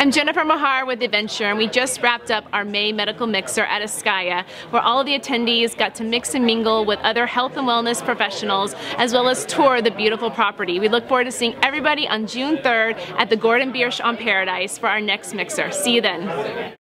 I'm Jennifer Mahar with Adventure, and we just wrapped up our May medical mixer at Ascaya, where all of the attendees got to mix and mingle with other health and wellness professionals, as well as tour the beautiful property. We look forward to seeing everybody on June 3rd at the Gordon Biersch on Paradise for our next mixer. See you then.